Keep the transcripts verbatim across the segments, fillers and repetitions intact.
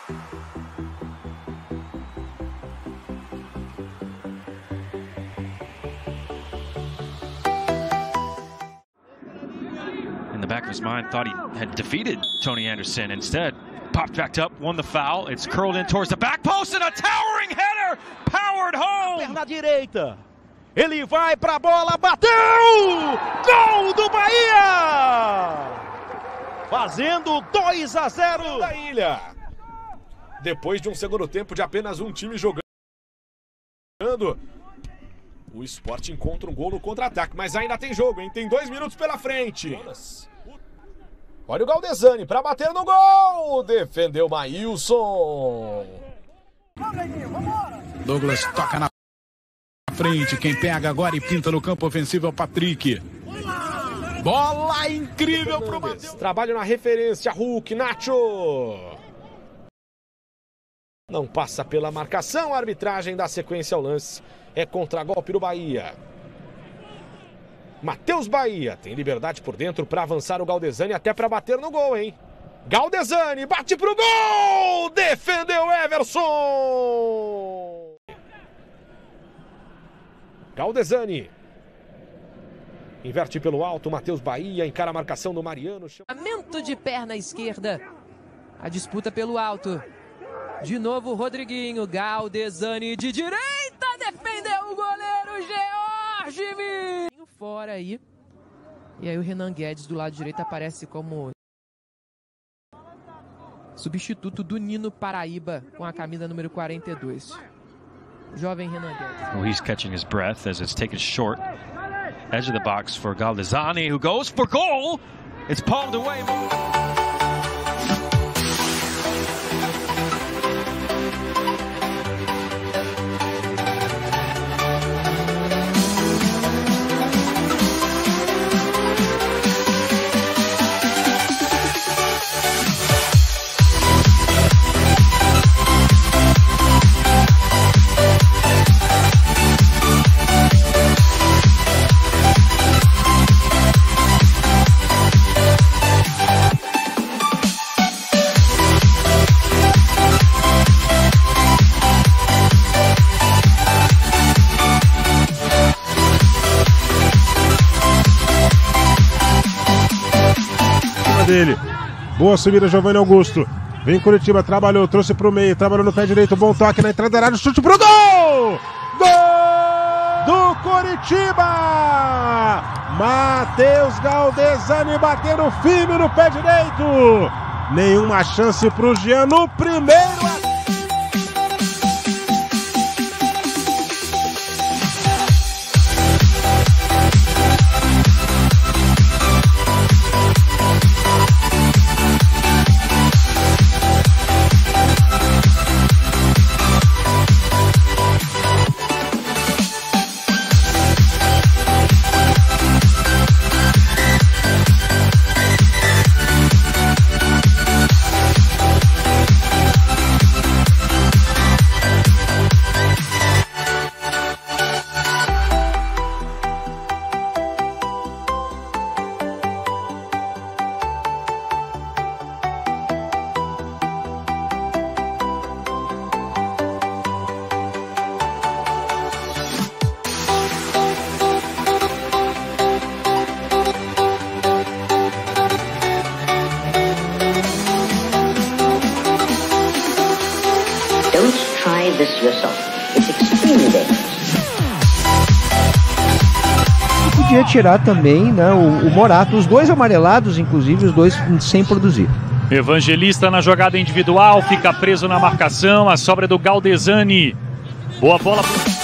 In the back of his mind, thought he had defeated Tony Anderson. Instead, popped back up, won the foul. It's curled in towards the back post and a towering header, powered home. Perna direita. Ele vai pra bola, bateu! Gol do Bahia! Fazendo dois a zero da Ilha. Depois de um segundo tempo de apenas um time jogando, o Sport encontra um gol no contra-ataque, mas ainda tem jogo, hein? Tem dois minutos pela frente. Olha o Galdesani para bater no gol. Defendeu o Maílson. Douglas toca na frente. Quem pega agora e pinta no campo ofensivo é o Patrick. Bola incrível pro Matheus. Trabalho na referência. Hulk, Nacho. Não passa pela marcação. A arbitragem dá sequência ao lance. É contragolpe do Bahia. Matheus Bahia tem liberdade por dentro para avançar o Galdesani até para bater no gol, hein? Galdesani bate pro gol! Defendeu Everson! Galdesani inverte pelo alto, Matheus Bahia encara a marcação do Mariano. Chamamento de perna esquerda. A disputa pelo alto. De novo o Rodriguinho. Galdesani de direita. Defendeu o goleiro George Mir. Fora aí. E aí o Renan Guedes do lado direito aparece como substituto do Nino Paraíba com a camisa número quarenta e dois. Jovem Renan Guedes. Well, he's catching his breath as it's taken short. Edge of the box for Galdesani, who goes for goal. It's palmed away. dele. Boa subida, Giovanni Augusto. Vem Curitiba, trabalhou, trouxe pro meio, trabalhou no pé direito, bom toque na entrada da área, chute pro gol! Gol do Curitiba! Matheus Galdesani batendo firme no pé direito. Nenhuma chance pro Jean no primeiro. This yourself. It's extremely dangerous. Podia tirar também, né, o, o Morato, os dois amarelados, inclusive, os dois sem produzir. Evangelista na jogada individual, fica preso na marcação, a sobra do Galdesani. Boa bola.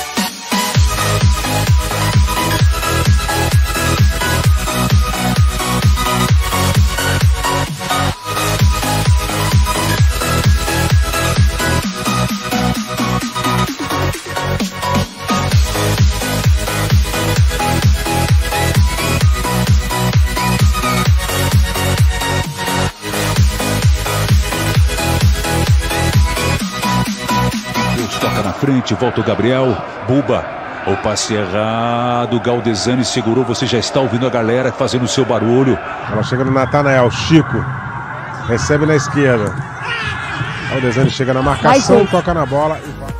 Toca na frente, volta o Gabriel, Buba, o passe errado, Galdesani segurou, você já está ouvindo a galera fazendo o seu barulho. Ela chega no Natanael, Chico, recebe na esquerda, Galdesani chega na marcação, toca na bola e vai.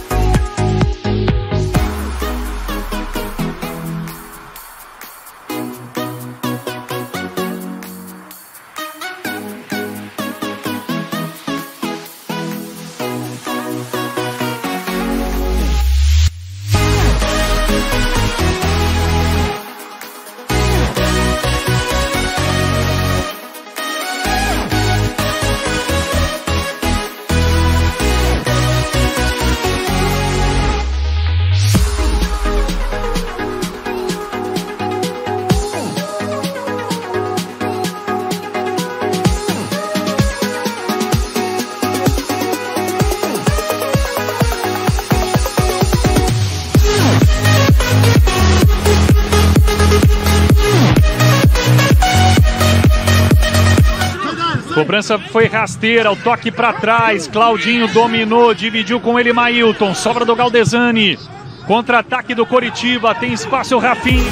Cobrança foi rasteira, o toque para trás, Claudinho dominou, dividiu com ele Mailton, sobra do Galdesani, contra-ataque do Coritiba, tem espaço o Rafinha.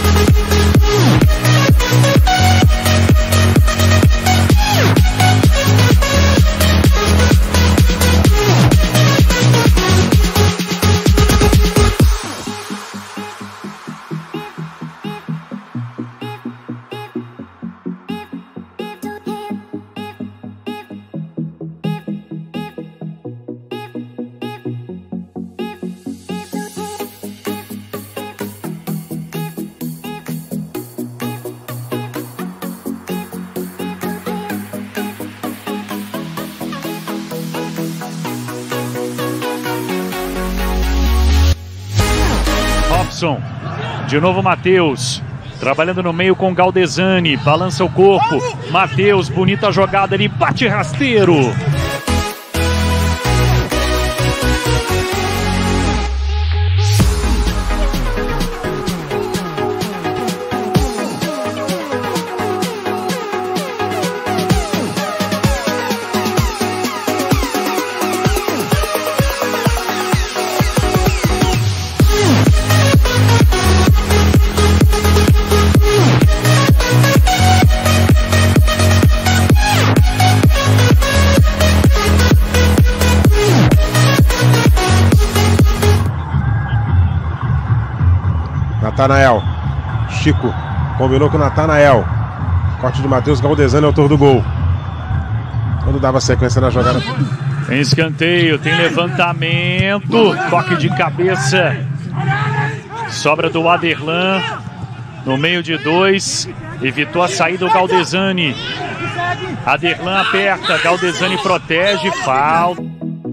De novo Matheus, trabalhando no meio com Galdesani, balança o corpo, Matheus, bonita jogada, ele bate rasteiro. Natanael, Chico, combinou com o Natanael. Corte de Matheus, Galdesani, autor do gol. Quando dava sequência na jogada. Tem escanteio, tem levantamento, toque de cabeça. Sobra do Aderlan, no meio de dois, evitou a saída do Galdesani. Aderlan aperta, Galdesani protege, falta.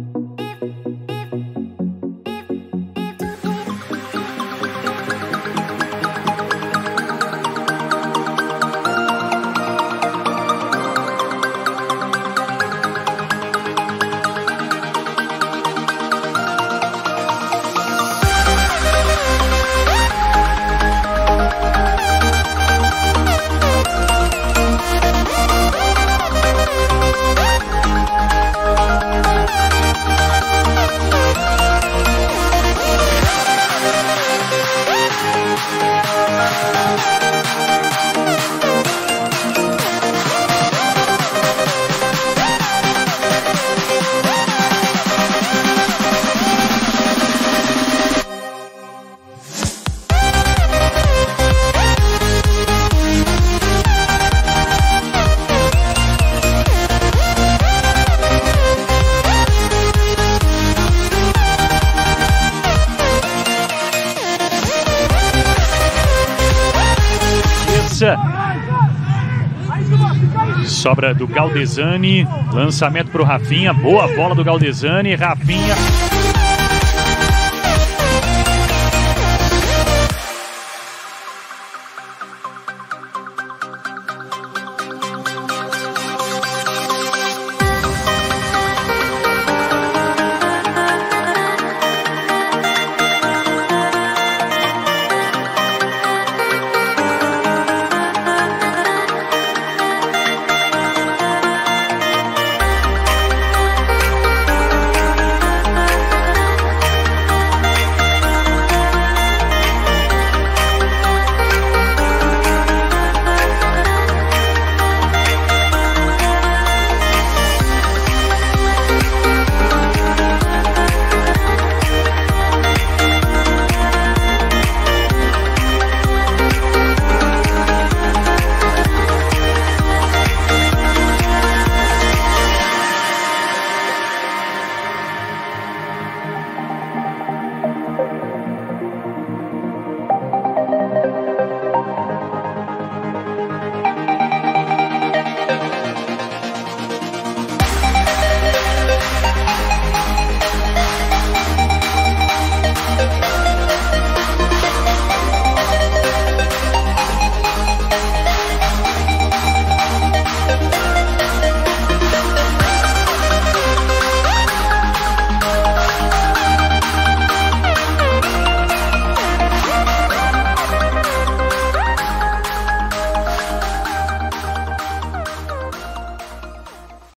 Sobra do Galdesani, lançamento para o Rafinha, boa bola do Galdesani, Rafinha.